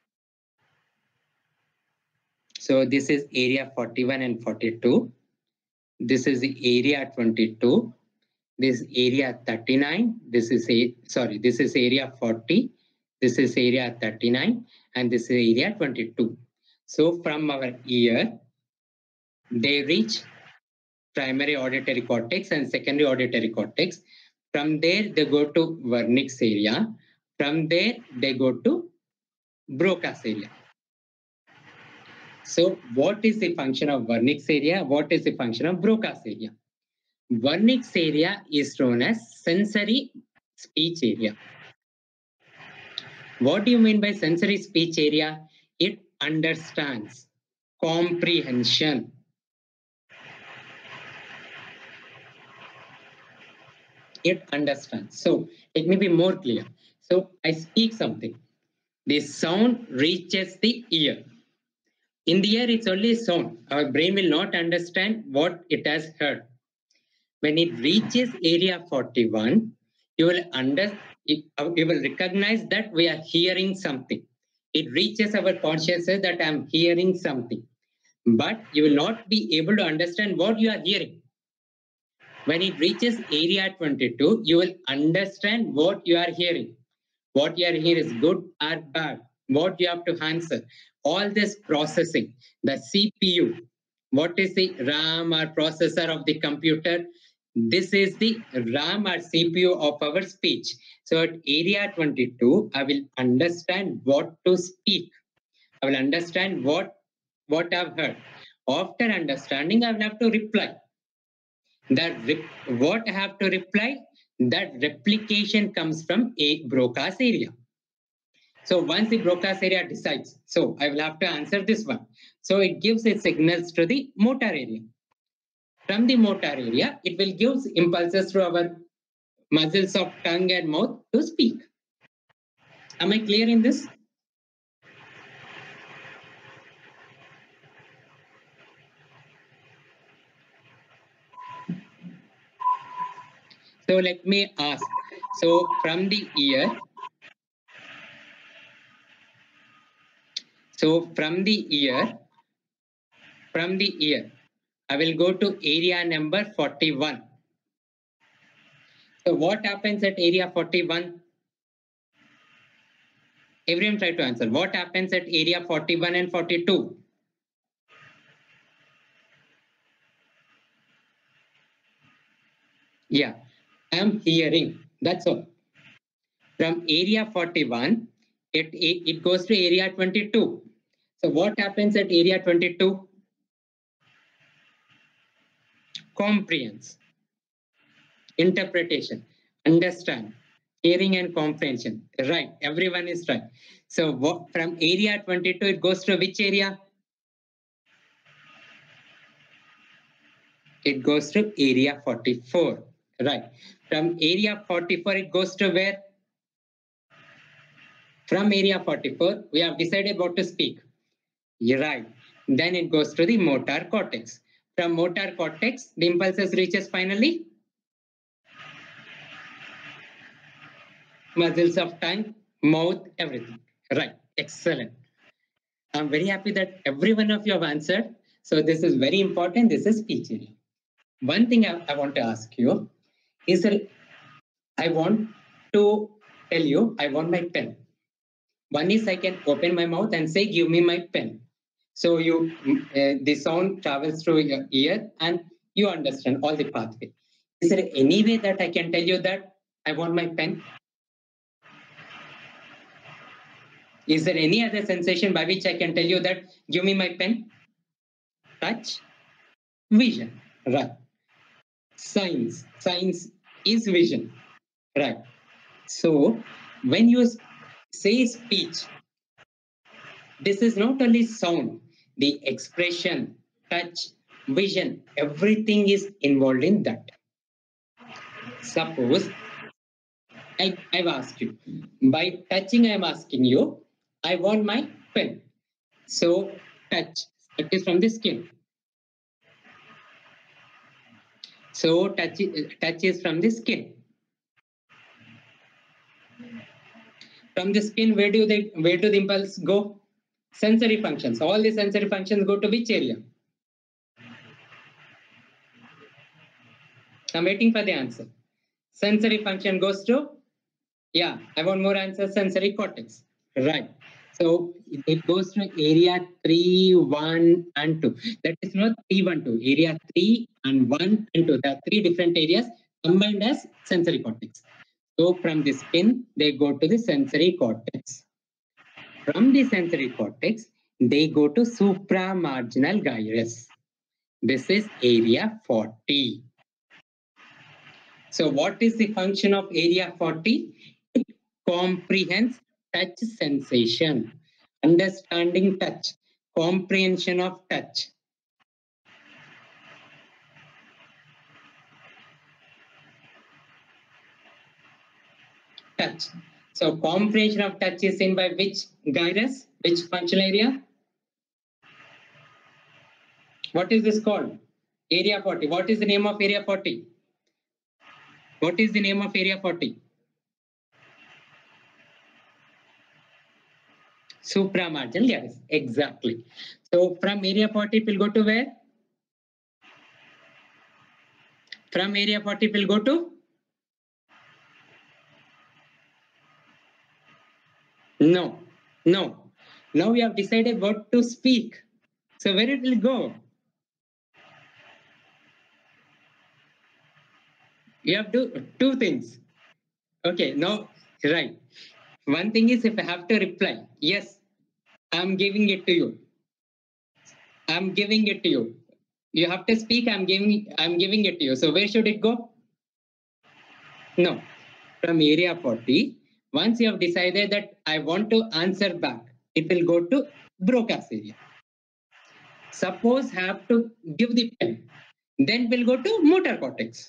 this is area 41 and 42. This is the area 22. This area 39. This is area 40. This is area 39, and this is area 22. So from our ear, they reach primary auditory cortex and secondary auditory cortex. From there, they go to Wernicke's area. From there, they go to Broca's area. So what is the function of Wernicke's area? What is the function of Broca's area? Wernicke's area is known as sensory speech area. What do you mean by sensory speech area? It understands, comprehension. It understands. So let me be more clear. So I speak something. The sound reaches the ear. In the ear, it's only sound. Our brain will not understand what it has heard. When it reaches area 41, you will recognize that we are hearing something. It reaches our consciousness that I'm hearing something. But you will not be able to understand what you are hearing. When it reaches area 22, you will understand what you are hearing. What you are hearing is good or bad. What you have to answer. All this processing, the CPU, what is the RAM or processor of the computer? This is the RAM or CPU of our speech. So at area 22, I will understand what to speak. I will understand what I've heard. After understanding, I will have to reply. What I have to reply, that replication comes from a Broca's area. So once the Broca's area decides, so I will have to answer this one. So it gives its signals to the motor area. From the motor area, it will give impulses to our muscles of tongue and mouth to speak. Am I clear in this? So let me ask. So from the ear, I will go to area number 41. So what happens at area 41? Everyone try to answer. What happens at area 41 and 42? Yeah, I'm hearing. That's all. From area 41, it goes to area 22. So what happens at area 22? Comprehends, interpretation, understand, hearing and comprehension. Right, everyone is right. So from area 22, it goes to which area? It goes to area 44. Right. From area 44, it goes to where? From area 44, we have decided what to speak. You're right. Then it goes to the motor cortex. From motor cortex, the impulses reaches finally muscles of tongue, mouth, everything. Right. Excellent. I'm very happy that every one of you have answered. So this is very important. This is speech area. One thing I want to ask you is that I want to tell you, I want my pen. One is I can open my mouth and say, give me my pen. So the sound travels through your ear and you understand all the pathway. Is there any way that I can tell you that I want my pen? Is there any other sensation by which I can tell you that give me my pen? Touch, vision, right. Science is vision, right. So when you say speech, this is not only sound, the expression, touch, vision, everything is involved in that. Suppose I've asked you, by touching, I'm asking you, I want my pen. So touch, it is from the skin. So touch is from the skin. From the skin, where do the impulse go? Sensory functions. All the sensory functions go to which area? I'm waiting for the answer. Sensory function goes to, yeah, I want more answers, sensory cortex. Right. So it goes to area 3, 1, and 2. That is not 3, 1, 2. Area 3 and 1 and 2. There are 3 different areas combined as sensory cortex. So from the skin, they go to the sensory cortex. From the sensory cortex, they go to supramarginal gyrus. This is area 40. So what is the function of area 40? It comprehends touch sensation, understanding touch, comprehension of touch. Touch. So comprehension of touch is seen by which gyrus? Which functional area? What is this called? Area 40. What is the name of area 40? What is the name of area 40? Supramarginal gyrus. Exactly. So from area 40 it will go to where? From area 40 it will go to? No. Now we have decided what to speak. So where it will go? You have to do 2 things. Okay, now, right. One thing is if I have to reply, yes, I'm giving it to you. I'm giving it to you. You have to speak, I'm giving it to you. So where should it go? No, from area 40, once you have decided that I want to answer back, it will go to Broca's area. Suppose have to give the pen, then we'll go to motor cortex.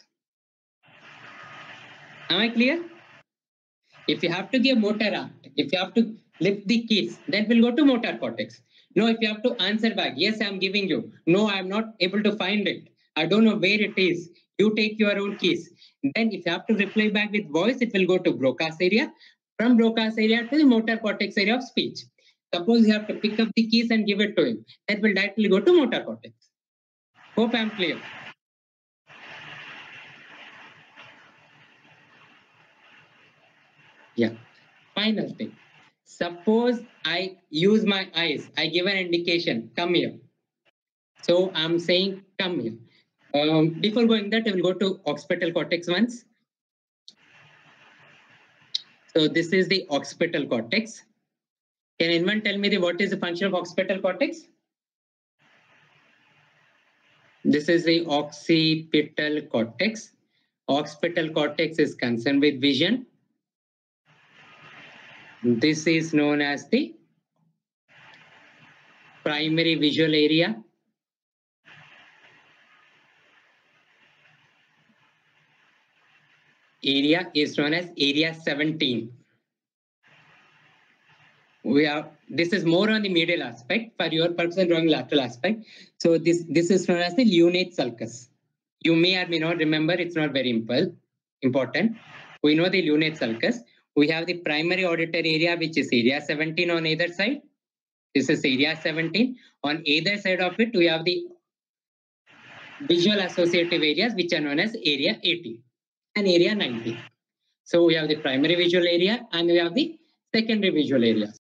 Am I clear? If you have to give motor act, if you have to lift the keys, then we'll go to motor cortex. No, if you have to answer back, yes, I'm giving you. No, I'm not able to find it. I don't know where it is. You take your own keys. Then if you have to reply back with voice, it will go to Broca's area. From Broca's area to the motor cortex area of speech. Suppose you have to pick up the keys and give it to him. That will directly go to motor cortex. Hope I'm clear. Yeah. Final thing. Suppose I use my eyes. I give an indication. Come here. So I'm saying come here. Before going that, I will go to occipital cortex once. So this is the occipital cortex. Can anyone tell me what is the function of occipital cortex? This is the occipital cortex. Occipital cortex is concerned with vision. This is known as the primary visual area. Area is known as area 17. This is more on the medial aspect. For your purpose of drawing lateral aspect. So this is known as the lunate sulcus. You may or may not remember, it's not very important. We know the lunate sulcus. We have the primary auditory area, which is area 17 on either side. This is area 17. On either side of it, we have the visual associative areas, which are known as area 18 and area 19. So we have the primary visual area and we have the secondary visual areas.